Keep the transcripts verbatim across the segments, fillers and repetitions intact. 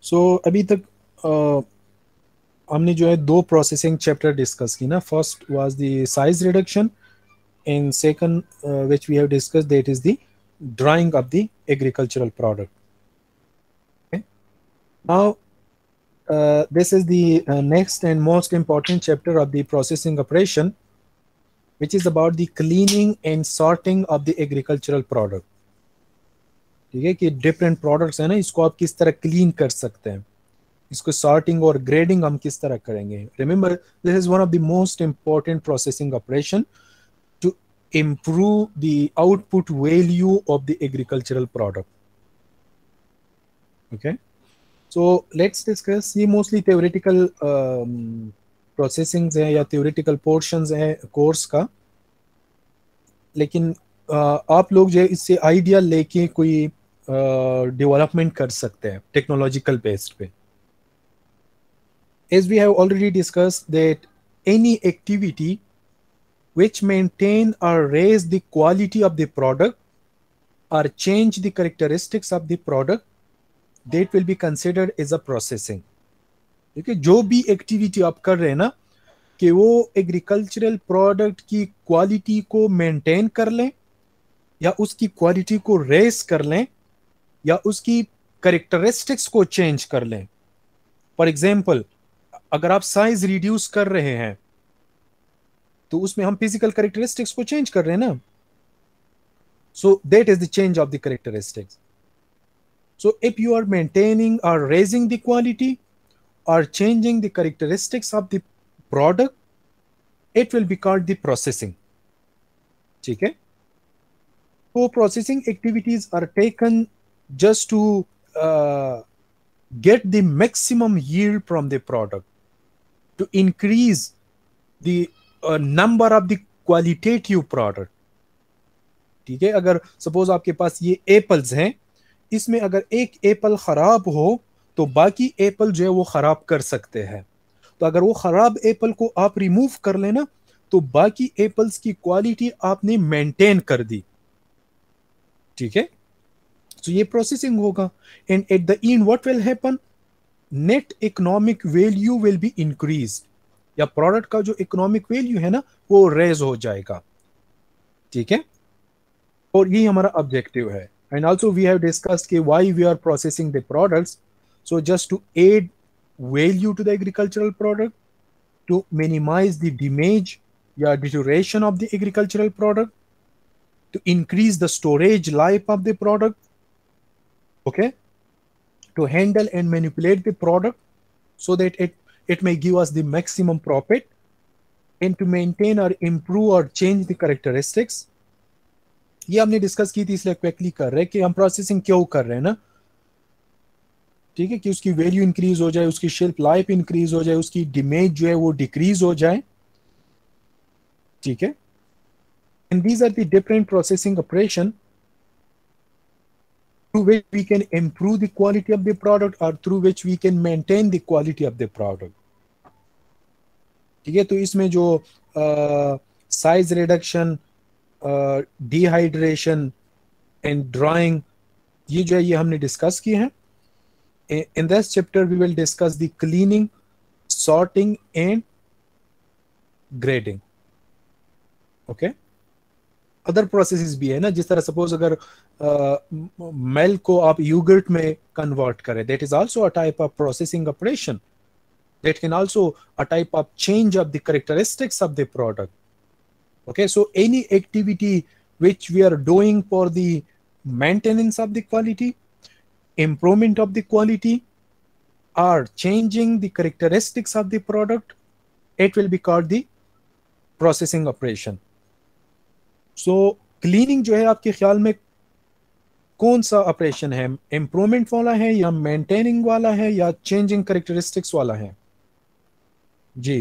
सो so, अभी तक uh, हमने जो है दो प्रोसेसिंग चैप्टर डिस्कस की ना. First was the size reduction and second uh, which we have discussed, that is the drawing of the agricultural product. Okay. Now uh, this is the uh, next and most important chapter of the processing operation, which is about the cleaning and sorting of the agricultural product. ठीक है कि different products है ना, इसको आप किस तरह clean कर सकते हैं, इसको सॉर्टिंग और ग्रेडिंग हम किस तरह करेंगे. Remember, this is one of the most important processing operation to improve the output value of the agricultural product. Okay, so let's discuss. ये mostly theoretical um, processing है या theoretical portions है course का, लेकिन uh, आप लोग जो है इससे आइडिया लेके कोई डेवलपमेंट uh, कर सकते हैं टेक्नोलॉजिकल बेस्ड पे. As we have already discussed that any activity which maintain or raise the quality of the product or change the characteristics of the product, that will be considered as a processing. देखिए जो भी activity आप कर रहे हैं ना, कि वो एग्रीकल्चरल प्रोडक्ट की क्वालिटी को मेंटेन कर लें या उसकी क्वालिटी को रेस कर लें या उसकी करेक्टरिस्टिक्स को चेंज कर लें. फॉर एग्जांपल, अगर आप साइज रिड्यूस कर रहे हैं तो उसमें हम फिजिकल करेक्टरिस्टिक्स को चेंज कर रहे हैं ना. So that is the change of the characteristics. So if you are maintaining और रेजिंग द क्वालिटी और changing the characteristics of the product, it will be called the processing. ठीक है. तो processing activities are taken just to get the maximum yield from the product, to increase the uh, number of the qualitative product. ठीक है. अगर suppose आपके पास ये apples हैं, इसमें अगर एक एप्पल खराब हो तो बाकी एप्पल जो है वो खराब कर सकते हैं. तो अगर वो खराब एप्पल को आप रिमूव कर लेना तो बाकी एप्पल्स की क्वालिटी आपने मेंटेन कर दी. ठीक है. तो ये प्रोसेसिंग होगा. And at the end what will happen, net economic value will be increased, या प्रोडक्ट का जो इकोनॉमिक वैल्यू है ना वो रेज हो जाएगा. ठीक है. और ये हमारा ऑब्जेक्टिव है. And also we have discussed कि why we are processing the products. So just to add value to the agricultural product, to minimize the damage या deterioration of the agricultural product, to increase the storage life of the product, okay, to handle and manipulate the product so that it it may give us the maximum profit, and to maintain or improve or change the characteristics. ये हमने discuss की थी, इसलिए quickly कर रहे हैं कि हम प्रोसेसिंग क्यों कर रहे हैं ना. ठीक है. कि उसकी वैल्यू इंक्रीज हो जाए, उसकी शेल्फ लाइफ इंक्रीज हो जाए, उसकी डैमेज जो है वो डिक्रीज हो जाए. ठीक है. And these are the different processing operation through which we can improve the quality of the product or through which we can maintain the quality of the product. ठीक है. तो इसमें जो size reduction, dehydration and drying, ये जो है ये हमने डिस्कस किए हैं. In this chapter we will discuss the cleaning, sorting and grading. Okay. Other processes भी है ना, जिस तरह सपोज अगर मिल्क को आप योगर्ट में कन्वर्ट करें, that is also a type of processing operation. That can also a type of change of the characteristics of the product. Okay. So any activity which we are doing for the maintenance of the quality, improvement of the quality, or changing the characteristics of the product, it will be called the processing operation. So cleaning जो है आपके ख्याल में कौन सा operation है, improvement वाला है या मेंटेनिंग वाला है या चेंजिंग कैरेक्टरिस्टिक्स वाला है? जी,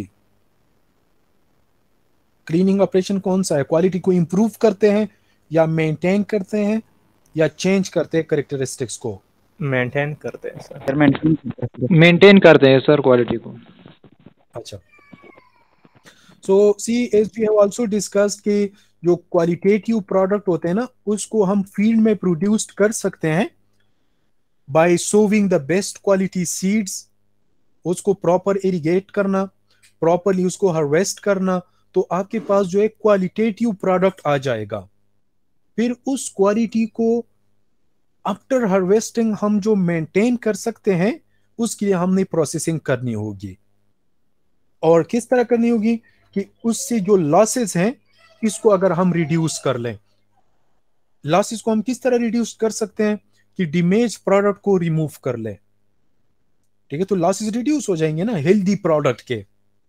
क्लीनिंग ऑपरेशन कौन सा है? क्वालिटी को इंप्रूव करते हैं या मेंटेन करते हैं या चेंज करते हैं कैरेक्टरिस्टिक्स को? मेंटेन करते हैं सर। सर मेंटेन मेंटेन करते हैं सर क्वालिटी को। अच्छा, so see as we have also discussed कि जो क्वालिटेटिव प्रोडक्ट होते हैं ना, उसको हम फील्ड में प्रोड्यूस कर सकते हैं by sowing the best quality seeds, उसको प्रॉपर इरिगेट करना, प्रॉपरली उसको हार्वेस्ट करना, तो आपके पास जो है क्वालिटेटिव प्रोडक्ट आ जाएगा। फिर उस क्वालिटी को आफ्टर हार्वेस्टिंग हम जो मेंटेन कर सकते हैं, उसके लिए हमने प्रोसेसिंग करनी होगी। और किस तरह करनी होगी कि उससे जो लॉसेस हैं इसको अगर हम रिड्यूस कर लें। लॉसेस को हम किस तरह रिड्यूस कर सकते हैं कि डैमेज प्रोडक्ट को रिमूव कर लें, ठीक है। तो लॉसेस रिड्यूस हो जाएंगे ना हेल्दी प्रोडक्ट के,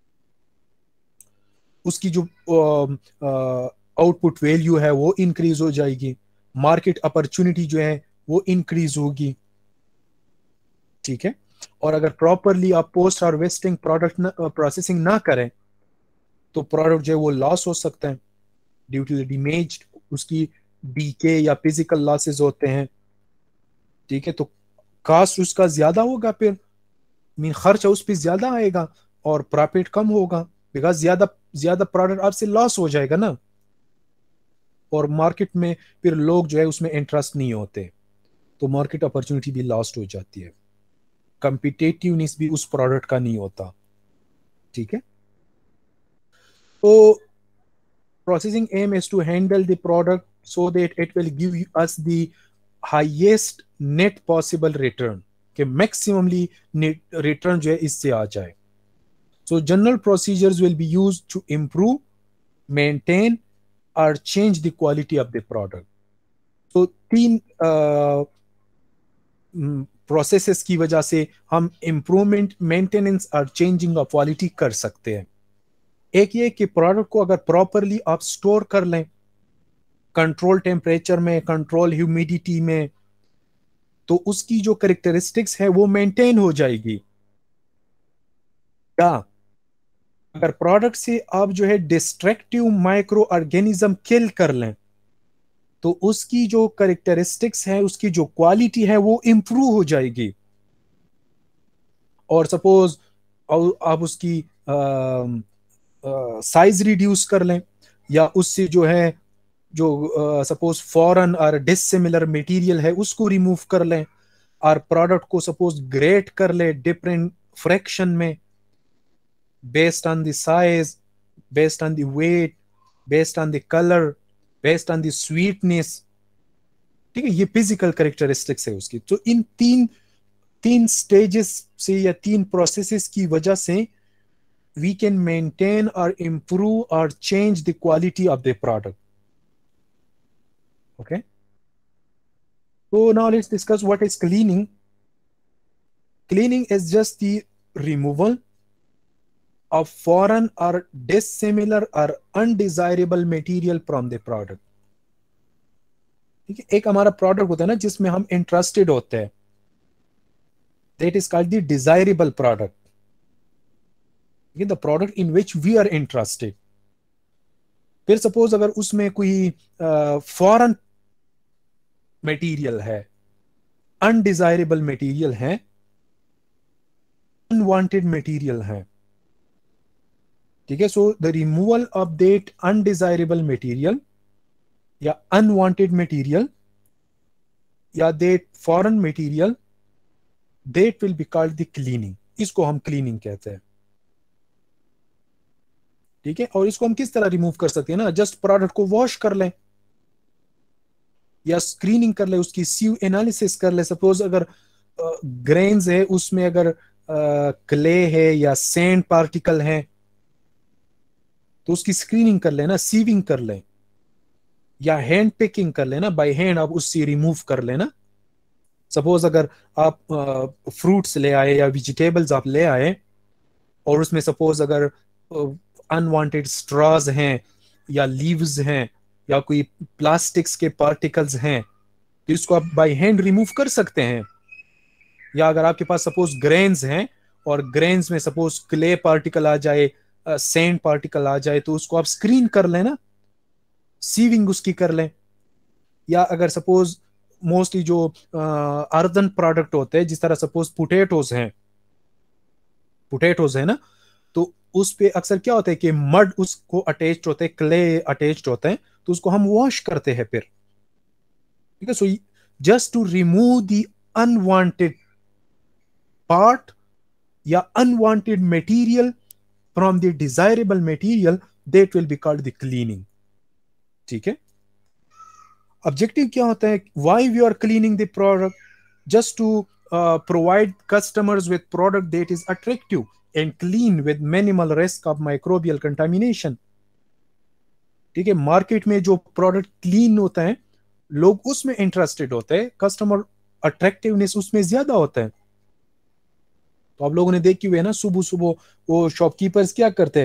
उसकी जो आउटपुट वैल्यू है वो इंक्रीज हो जाएगी, मार्केट अपॉर्चुनिटी जो है वो इंक्रीज होगी, ठीक है। और अगर प्रॉपरली आप पोस्ट हार्वेस्टिंग प्रोडक्ट प्रोसेसिंग ना करें तो प्रोडक्ट जो है वो लॉस हो सकता है ड्यू टू द डैमेज, उसकी डीके या फिजिकल लॉसेस होते हैं, ठीक है। तो कास्ट उसका ज्यादा होगा, फिर मीन खर्चा उस पर ज्यादा आएगा और प्रॉफिट कम होगा, बिकॉज ज्यादा ज्यादा प्रोडक्ट आपसे लॉस हो जाएगा ना, और मार्केट में फिर लोग जो है उसमें इंटरेस्ट नहीं होते, तो मार्केट अपॉर्चुनिटी भी लॉस्ट हो जाती है, कॉम्पिटिटिवनेस भी उस प्रोडक्ट का नहीं होता, ठीक है। तो processing aim is to handle the product so that it will give us the highest net possible return, कि maximally net return जो है इससे आ जाए। So general procedures will be used to improve, maintain or change the quality of the product. So तीन processes uh, की वजह से हम इम्प्रूवमेंट, मेंटेनेंस और चेंजिंग ऑफ क्वालिटी कर सकते हैं। एक ये कि प्रोडक्ट को अगर प्रॉपरली आप स्टोर कर लें कंट्रोल टेम्परेचर में, कंट्रोल ह्यूमिडिटी में, तो उसकी जो कैरेक्टरिस्टिक्स है वो मेंटेन हो जाएगी। या अगर प्रोडक्ट से आप जो है डिस्ट्रक्टिव माइक्रो ऑर्गेनिज्म किल कर लें तो उसकी जो कैरेक्टरिस्टिक्स है, उसकी जो क्वालिटी है वो इंप्रूव हो जाएगी। और सपोज आप उसकी साइज uh, रिड्यूस कर लें, या उससे जो है जो सपोज फॉरेन और डिसिमिलर मटेरियल है उसको रिमूव कर लें, और प्रोडक्ट को सपोज ग्रेड कर ले डिफरेंट फ्रैक्शन में, based on the size, based on the weight, based on the colour, based on the sweetness, ठीक है। ये फिजिकल कैरेक्टरिस्टिक्स है उसकी। तो इन तीन तीन स्टेजेस से या तीन प्रोसेसेस की वजह से we can maintain or improve or change the quality of the product. Okay. So now let's discuss what is cleaning. Cleaning is just the removal of foreign or dissimilar or undesirable material from the product. ठीक है, एक हमारा product होता है ना जिसमें हम interested होते हैं, that is called the desirable product. the product in which we are interested. फिर सपोज अगर उसमें कोई फॉरेन मटेरियल है, अनडिजायरेबल मटेरियल है, अनवांटेड मटेरियल है, ठीक है। So the removal of that undesirable material या अनवांटेड मटेरियल या that foreign material, that will be called the cleaning. इसको हम क्लीनिंग कहते हैं, ठीक है। और इसको हम किस तरह रिमूव कर सकते हैं ना, जस्ट प्रोडक्ट को वॉश कर लें या स्क्रीनिंग कर ले, उसकी सीव एनालिसिस कर ले। सपोज अगर ग्रेन्स है उसमें अगर क्ले है या सैंड पार्टिकल है तो उसकी स्क्रीनिंग कर लेना, सीविंग कर ले, या हैंड पिकिंग कर लेना, बाय हैंड आप उससे रिमूव कर लेना। सपोज अगर आप फ्रूट्स ले आए या वेजिटेबल्स आप ले आए और उसमें सपोज अगर अनवांटेड स्ट्रॉज हैं या लीव्स हैं या कोई प्लास्टिक्स के पार्टिकल्स हैं तो इसको आप बाय हैंड रिमूव कर सकते हैं। या अगर आपके पास सपोज ग्रेन्स हैं और ग्रेन्स में सपोज क्ले पार्टिकल आ जाए, सैंड पार्टिकल आ जाए तो उसको आप स्क्रीन कर लें ना, सीविंग उसकी कर लें। या अगर सपोज मोस्टली जो अर्दन प्रोडक्ट होते हैं, जिस तरह सपोज पोटैटोज हैं पोटैटोज है ना, तो उस पे अक्सर क्या होता है कि मड उसको अटैच्ड होते हैं, क्ले अटैच्ड होते हैं, तो उसको हम वॉश करते हैं फिर, ठीक है। So just to remove the unwanted part या unwanted material from the desirable material, that will be called the cleaning. ठीक है, ऑब्जेक्टिव क्या होता है, why we are cleaning the product, just to provide customers with product that is attractive and clean with minimal risk of microbial contamination. ठीक है, market में जो product clean होता है लोग उसमें इंटरेस्टेड होते हैं, कस्टमर अट्रैक्टिवनेस उसमें ज्यादा होता है। तो आप लोगों ने देखी हुई है ना, सुबह सुबह वो शॉपकीपर्स क्या करते हैं,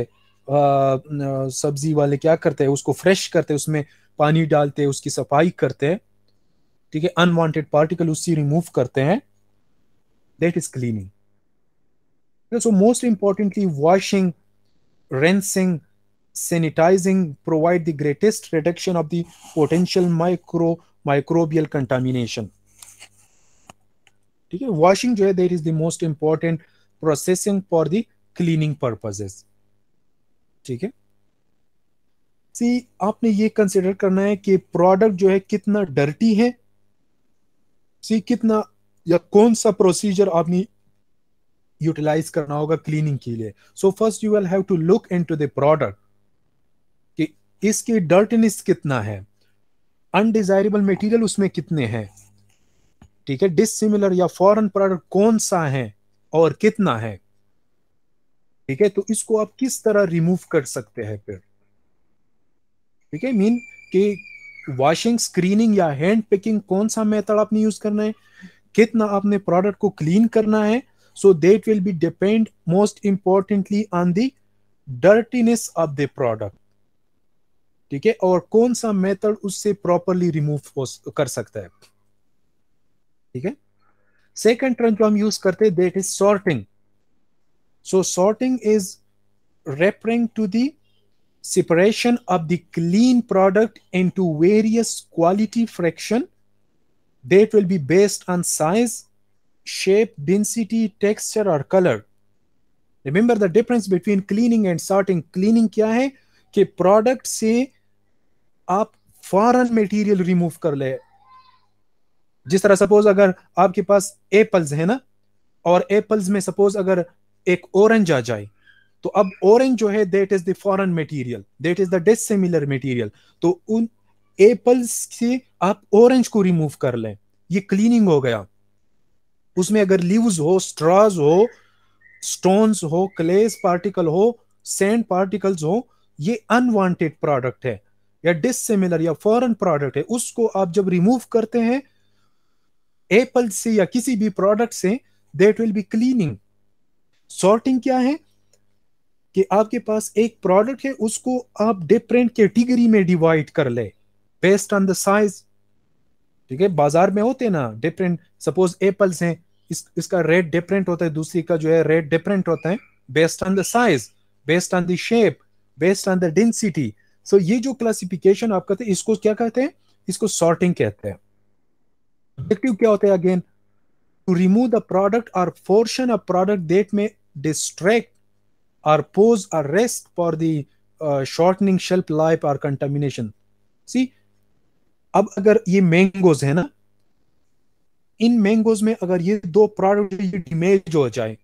सब्जी वाले क्या करते हैं, उसको फ्रेश करते हैं, उसमें पानी डालते हैं, उसकी सफाई करते हैं। ठीक है, अनवांटेड पार्टिकल उससे रिमूव करते हैं, that is cleaning. So most importantly washing, rinsing, sanitizing provide the greatest reduction of the potential micro microbial contamination। ठीक है, वॉशिंग जो है that is the most important processing for the cleaning purposes. ठीक है, सी आपने ये कंसिडर करना है कि प्रोडक्ट जो है कितना डर्टी है, सी कितना या कौन सा प्रोसीजर आपने यूटिलाइज करना होगा क्लीनिंग के लिए। So first you will have to look into the product कि इसकी डर्टीनेस कितना है, अनडिजायरेबल मटेरियल उसमें कितने हैं। ठीक है, डिसिमिलर या फॉरेन प्रोडक्ट कौन सा है और कितना है। ठीक है, तो इसको आप किस तरह रिमूव कर सकते हैं फिर। ठीक है, मीन कि वॉशिंग, स्क्रीनिंग या हैंड पिकिंग कौन सा मेथड आपने यूज करना है, कितना आपने प्रोडक्ट को क्लीन करना है। So that will be depend mostly importantly on the dirtiness of the product. ठीक है, और कौन सा मेथड उससे प्रॉपरली रिमूव कर सकता है। ठीक है, सेकंड टर्म जो हम यूज करते हैं that is sorting. So sorting is referring to the separation of the clean product into various quality fraction that will be based on size, shape, density, texture or color। Remember the difference between cleaning and sorting। cleaning क्या है कि product से आप foreign material remove कर ले। जिस तरह suppose अगर आपके पास एप्पल्स है ना, और एप्पल्स में सपोज अगर एक ऑरेंज आ जाए, तो अब ऑरेंज जो है that is the foreign material, that is the dissimilar material. तो उन एप्पल्स से आप ऑरेंज को रिमूव कर लें, ये क्लीनिंग हो गया। उसमें अगर लीव्स हो, स्ट्रॉज हो, स्टोन्स हो, क्लेस पार्टिकल हो, सैंड पार्टिकल्स हो, ये अनवांटेड प्रोडक्ट है या डिसिमिलर या फॉरेन प्रोडक्ट है। उसको आप जब रिमूव करते हैं एप्पल से या किसी भी प्रोडक्ट से, that will be cleaning. Sorting क्या है कि आपके पास एक प्रोडक्ट है, उसको आप डिफरेंट कैटेगरी में डिवाइड कर ले बेस्ड ऑन द साइज। ठीक है, बाजार में होते हैं ना डिफरेंट, सपोज एप्पल्स हैं, इस, इसका रेट डिफरेंट होता है, दूसरी का जो है रेट डिफरेंट होता है based on the size, based on the shape, based on the density. So ये जो क्लासिफिकेशन आप करते हैं इसको क्या कहते हैं, इसको सॉर्टिंग कहते हैं। ऑब्जेक्टिव क्या होता है again, to remove the product और पोर्शन ऑफ प्रोडक्ट दैट में distract or pose a risk for the uh, shortening shelf life or contamination। See, अब अगर ये मैंगोज है ना, इन मैंगोज में अगर ये दो प्रोडक्ट ये डैमेज हो जाए,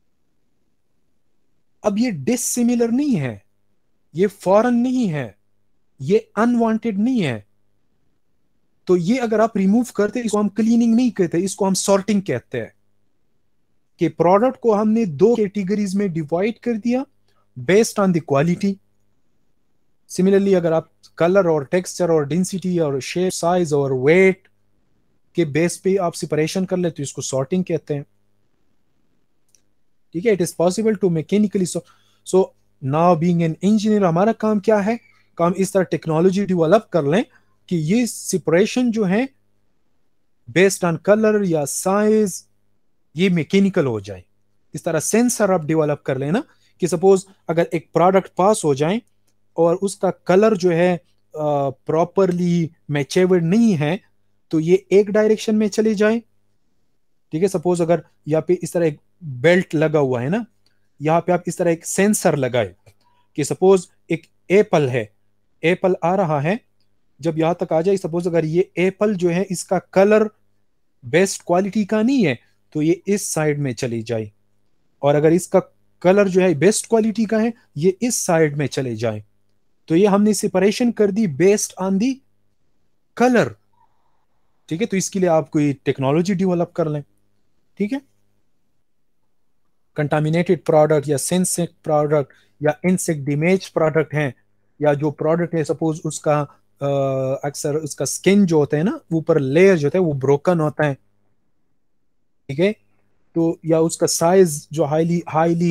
अब ये डिसिमिलर नहीं है, ये फॉरेन नहीं है, ये अनवांटेड नहीं है, तो ये अगर आप रिमूव करते इसको हम क्लीनिंग नहीं कहते, इसको हम सॉर्टिंग कहते हैं। कि प्रोडक्ट को हमने दो कैटेगरीज में डिवाइड कर दिया based on the quality. Similarly अगर आप कलर और टेक्सचर और डेंसिटी और शेप, साइज और वेट के बेस पे आप सेपरेशन कर ले तो इसको सॉर्टिंग कहते हैं। ठीक है, it is possible to mechanically. So now being an engineer हमारा काम क्या है, काम इस तरह टेक्नोलॉजी डेवलप कर लें कि ये सेपरेशन जो है बेस्ड ऑन कलर या साइज ये मैकेनिकल हो जाए। इस तरह सेंसर आप डेवलप कर लेना कि सपोज अगर एक प्रोडक्ट पास हो जाए और उसका कलर जो है प्रॉपरली मैचेवर्ड नहीं है, तो ये एक डायरेक्शन में चले जाए। ठीक है, सपोज अगर यहाँ पे इस तरह एक बेल्ट लगा हुआ है ना, यहाँ पे आप इस तरह एक सेंसर लगाए कि सपोज एक एप्पल है, एप्पल आ रहा है, जब यहाँ तक आ जाए, सपोज अगर ये एप्पल जो है इसका कलर बेस्ट क्वालिटी का नहीं है तो ये इस साइड में चली जाए, और अगर इसका कलर जो है बेस्ट क्वालिटी का है ये इस साइड में चले जाए। तो ये हमने सेपरेशन कर दी बेस्ड ऑन दी कलर। ठीक है, तो इसके लिए आप कोई टेक्नोलॉजी डेवलप कर लें। ठीक है, कंटामिनेटेड प्रोडक्ट या सेंसिक प्रोडक्ट या इनसेक्ट डैमेज प्रोडक्ट हैं, या जो प्रोडक्ट है सपोज उसका अक्सर उसका स्किन जो होता है ना, ऊपर लेयर जो होता है वो ब्रोकन होता है। ठीक है, तो या उसका साइज जो हाईली हाईली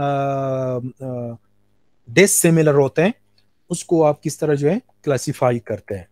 डिसिमिलर होते हैं, उसको आप किस तरह जो है क्लासिफाई करते हैं।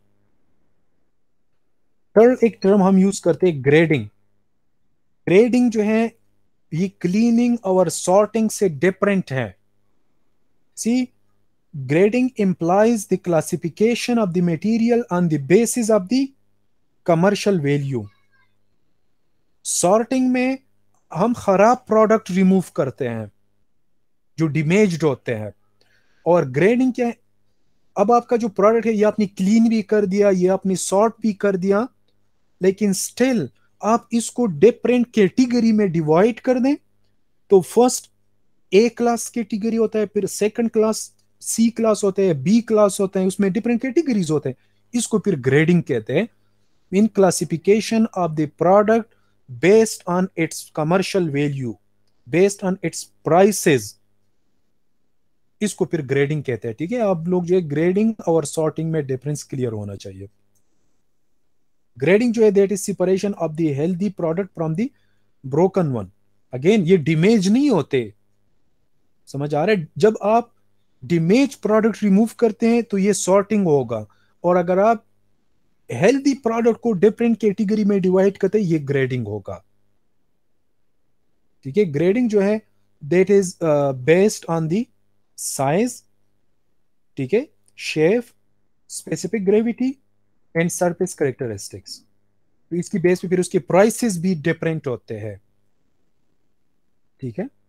थर्ड एक टर्म हम यूज करते हैं ग्रेडिंग। ग्रेडिंग जो है ये क्लीनिंग और सॉर्टिंग से डिफरेंट है। सी, grading implies the classification of the material on the basis of the commercial value. Sorting में हम खराब प्रोडक्ट रिमूव करते हैं जो डैमेज्ड होते हैं, और ग्रेडिंग क्या है, अब आपका जो प्रोडक्ट है ये आपने क्लीन भी कर दिया, ये आपने सॉर्ट भी कर दिया, लेकिन स्टिल आप इसको डिफरेंट कैटेगरी में डिवाइड कर दें। तो फर्स्ट ए क्लास कैटेगरी होता है, फिर सेकंड क्लास सी क्लास होते हैं, बी क्लास होते हैं, उसमें डिफरेंट कैटेगरीज होते हैं, इसको फिर ग्रेडिंग कहते हैं। In classification of the product based on its commercial value, based on its prices, इसको फिर ग्रेडिंग कहते हैं। ठीक है, आप लोग जो है ग्रेडिंग और सॉर्टिंग में डिफरेंस क्लियर होना चाहिए। ग्रेडिंग जो है that is separation of the healthy product from the broken one. Again ये डैमेज नहीं होते, समझ आ रहा है? जब आप डैमेज प्रोडक्ट रिमूव करते हैं तो ये सॉर्टिंग होगा, और अगर आप हेल्दी प्रोडक्ट को डिफरेंट कैटेगरी में डिवाइड करते हैं ये ग्रेडिंग होगा। ठीक है, ग्रेडिंग जो है that is based on the size, ठीक है, shape, specific gravity and surface characteristics. तो इसकी बेस पे फिर उसके प्राइसेस भी डिफरेंट होते हैं। ठीक है,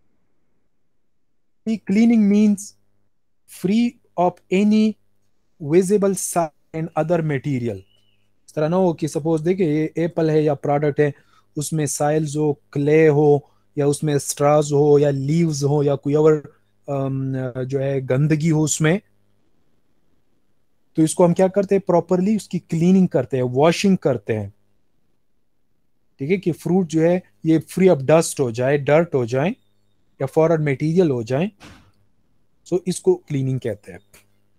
cleaning means free of any visible sign and other material। इस तरह ना हो कि सपोज देखिए ये एप्पल है या प्रोडक्ट है, उसमें साइल्स हो, क्ले हो, या उसमें स्ट्राज हो या लीव्स हो या कोई और जो है गंदगी हो उसमें, तो इसको हम क्या करते हैं, प्रॉपरली उसकी क्लीनिंग करते हैं, वॉशिंग करते हैं। ठीक है, कि फ्रूट जो है ये फ्री ऑफ डस्ट हो जाए, डर्ट हो जाए या फॉरेन मटेरियल हो जाए, सो इसको क्लीनिंग कहते हैं।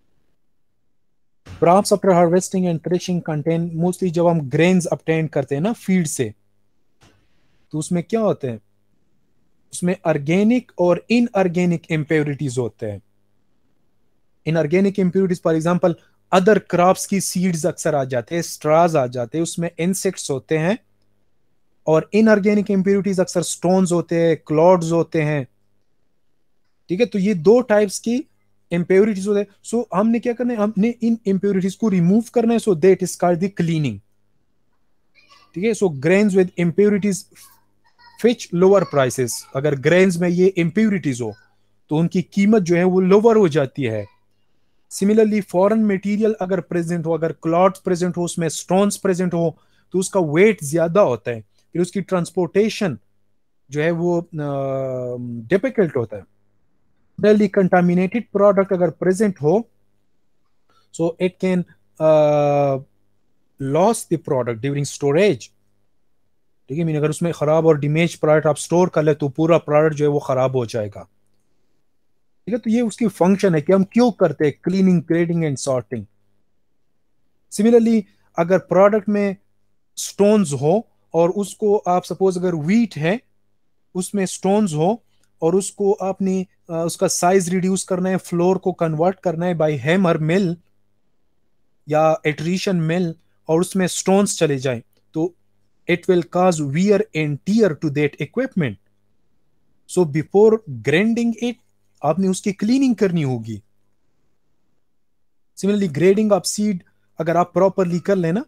Crops after harvesting and threshing contain, mostly जब हम ग्रेन्स ऑब्टेन करते हैं ना फील्ड से, तो उसमें क्या होते हैं, उसमें ऑर्गेनिक और इनऑर्गेनिक इम्प्योरिटीज होते हैं। Inorganic impurities for example other crops की सीड्स अक्सर आ जाते हैं, स्ट्राज आ जाते हैं, उसमें इंसेक्ट्स होते हैं, और इनऑर्गेनिक इम्प्योरिटीज अक्सर स्टोन्स होते हैं, क्लॉड्स होते हैं। ठीक है, तो ये दो टाइप्स की इम्प्योरिटीज होते हैं। सो हमने क्या करना है, हमने इन इम्प्योरिटीज को रिमूव करना है, so that is called the cleaning. ठीक है, so grains with impurities fetch lower prices. अगर ग्रेन्स में ये इम्प्योरिटीज हो तो उनकी कीमत जो है वो लोअर हो जाती है। सिमिलरली फॉरेन मटेरियल अगर प्रेजेंट हो, अगर क्लॉड्स प्रेजेंट हो, उसमें स्टोन्स प्रेजेंट हो, तो उसका वेट ज्यादा होता है, फिर उसकी ट्रांसपोर्टेशन जो है वो डिफिकल्ट uh, होता है। Really contaminated product अगर प्रेजेंट हो, so it can uh, lose the product during storage। ठीक है, मीन अगर उसमें खराब और डैमेज प्रोडक्ट आप स्टोर कर ले तो पूरा प्रोडक्ट जो है वो खराब हो जाएगा। ठीक है, तो ये उसकी फंक्शन है कि हम क्यों करते हैं cleaning, grading and sorting. Similarly अगर प्रोडक्ट में स्टोन्स हो और उसको आप सपोज अगर व्हीट है उसमें स्टोन्स हो और उसको आपने उसका साइज रिड्यूस करना है, फ्लोर को कन्वर्ट करना है बाय हैमर मिल या एट्रीशन मिल, और उसमें स्टोन्स चले जाएं, तो it will cause wear and tear to that equipment. So before grinding it आपने उसकी क्लीनिंग करनी होगी। सिमिलरली ग्रेडिंग ऑफ सीड अगर आप प्रॉपरली कर लेना,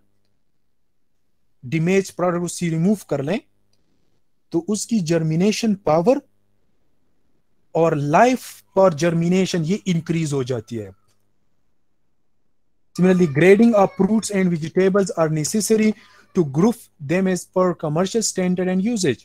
डैमेज प्रोडक्ट उससे रिमूव कर लें, तो उसकी जर्मिनेशन पावर और लाइफ फॉर जर्मिनेशन ये इंक्रीज हो जाती है। Similarly, grading of fruits and vegetables are necessary to group them as per commercial standard and usage.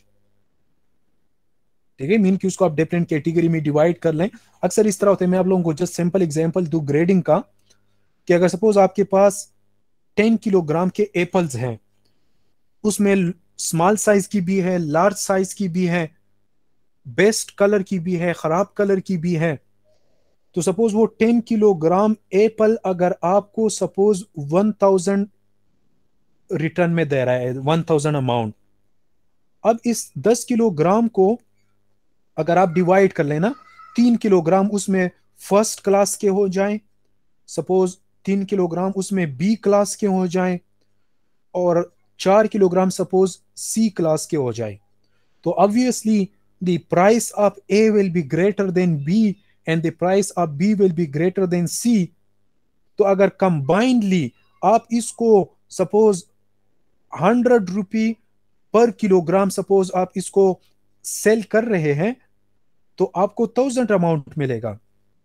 ठीक है, मीन कि उसको आप डिफरेंट कैटेगरी में डिवाइड कर लें। अक्सर इस तरह होता है, मैं आप लोगों को जस्ट सिंपल एग्जांपल दूं ग्रेडिंग का, कि अगर सपोज आपके पास टेन किलोग्राम के एप्पल्स हैं, उसमें स्मॉल साइज की भी है, लार्ज साइज की भी है, बेस्ट कलर की भी है, खराब कलर की भी है। तो सपोज वो टेन किलोग्राम एप्पल अगर आपको सपोज वन थाउजेंड रिटर्न में दे रहा है, वन थाउजेंड अमाउंट, अब इस दस किलोग्राम को अगर आप डिवाइड कर लेना, तीन किलोग्राम उसमें फर्स्ट क्लास के हो जाएं, सपोज तीन किलोग्राम उसमें बी क्लास के हो जाएं, और चार किलोग्राम सपोज सी क्लास के हो जाए, तो obviously the price of A will be greater than B and the price of B will be greater than C. तो अगर कंबाइंडली आप इसको सपोज हंड्रेड रुपी पर किलोग्राम सपोज आप इसको सेल कर रहे हैं, तो आपको थाउजेंड अमाउंट मिलेगा।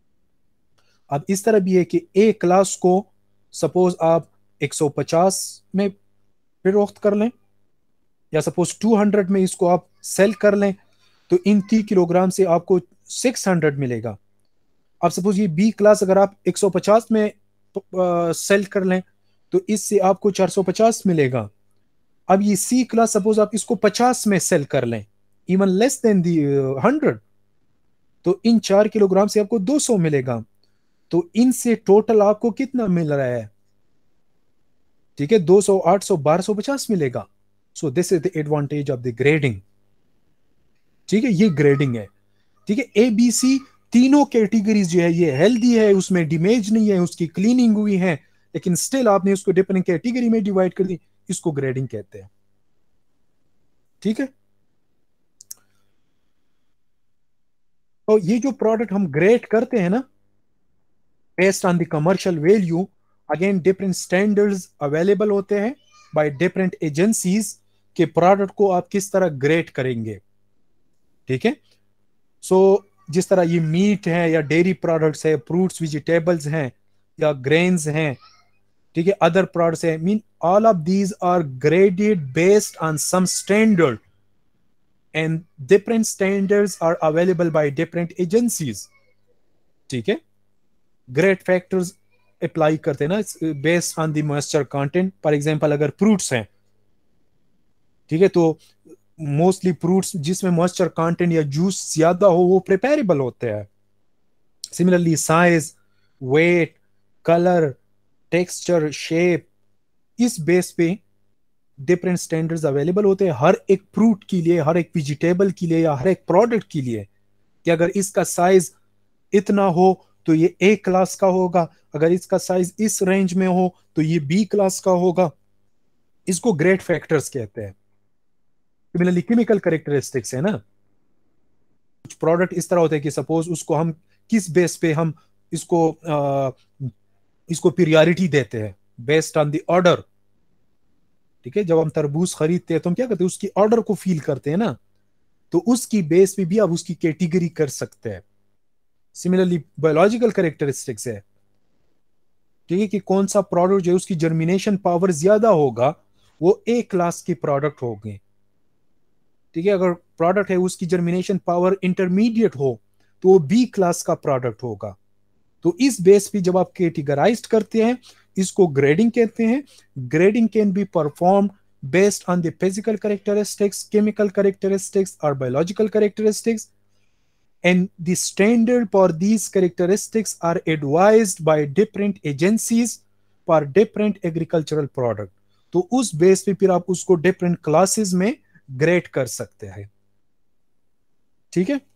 अब इस तरह भी है कि ए क्लास को सपोज आप एक सौ पचास में फरोख्त कर लें, या सपोज टू हंड्रेड में इसको आप सेल कर लें, तो इन तीन किलोग्राम से आपको सिक्स हंड्रेड मिलेगा। अब सपोज ये बी क्लास अगर आप एक सौ पचास में आ, सेल कर लें, तो इससे आपको चार सौ पचास मिलेगा। अब ये सी क्लास सपोज आप इसको पचास में सेल कर लें, even less than the hundred, तो इन चार किलोग्राम से आपको दो सौ मिलेगा। तो इनसे टोटल आपको कितना मिल रहा है? ठीक है, दो सौ, आठ सौ, बारह सौ पचास मिलेगा। So this is the advantage of the grading. ठीक है, ये ग्रेडिंग है। ठीक है, ए बी सी तीनों कैटेगरीज जो है ये हेल्दी है, उसमें डैमेज नहीं है, उसकी क्लीनिंग हुई है, लेकिन स्टिल आपने उसको डिफरेंट कैटेगरी में डिवाइड कर दी, इसको ग्रेडिंग कहते हैं। ठीक है, तो ये जो प्रोडक्ट हम ग्रेड करते हैं ना, based on the commercial value, again different standards available होते हैं बाय डिफरेंट एजेंसीज के प्रोडक्ट को आप किस तरह ग्रेड करेंगे। ठीक है, सो so, जिस तरह ये मीट है या डेयरी प्रोडक्ट्स है, फ्रूट्स वेजिटेबल्स हैं या ग्रेन्स हैं, ठीक है, अदर प्रोडक्ट्स है, mean all of these are graded based on some standard and different standards are available by different agencies. ठीक है, ग्रेड फैक्टर्स अप्लाई करते हैं ना based on the moisture content. For example अगर फ्रूट्स हैं, ठीक है, तो मोस्टली फ्रूट्स जिसमें मॉइस्चर कंटेंट या जूस ज्यादा हो वो प्रिपेरेबल होते हैं। Similarly size, weight, colour, texture, shape, इस बेस पे डिफरेंट स्टैंडर्ड्स अवेलेबल होते हैं हर एक फ्रूट के लिए, हर एक वेजिटेबल के लिए या हर एक प्रोडक्ट के लिए, कि अगर इसका साइज इतना हो तो ये ए क्लास का होगा, अगर इसका साइज इस रेंज में हो तो ये बी क्लास का होगा। इसको ग्रेड फैक्टर्स कहते हैं। सिमिलरली केमिकल कैरेक्टरिस्टिक्स है ना, कुछ प्रोडक्ट इस तरह होते हैं कि सपोज उसको हम किस बेस पे हम इसको आ, इसको प्रियोरिटी देते हैं बेस्ड ऑन द ऑर्डर। ठीक है, जब हम तरबूज खरीदते हैं तो हम क्या करते हैं, उसकी ऑर्डर को फील करते हैं ना, तो उसकी बेस पे भी आप उसकी कैटेगरी कर सकते हैं। सिमिलरली बायोलॉजिकल कैरेक्टरिस्टिक्स है, ठीक है, कि कौन सा प्रोडक्ट जो है उसकी जर्मिनेशन पावर ज्यादा होगा वो ए क्लास के प्रोडक्ट होंगे। ठीक है, अगर प्रोडक्ट है उसकी जर्मिनेशन पावर इंटरमीडिएट हो तो वो बी क्लास का प्रोडक्ट होगा। तो इस बेस पे जब आप कैटेगराइज्ड करते हैं, इसको ग्रेडिंग कहते हैं। Grading can be performed based on the physical characteristics, chemical characteristics, or biological characteristics, and the standard for these characteristics are advised by different agencies for different agricultural product. तो उस base पे फिर आप उसको different classes में grade कर सकते हैं। ठीक है।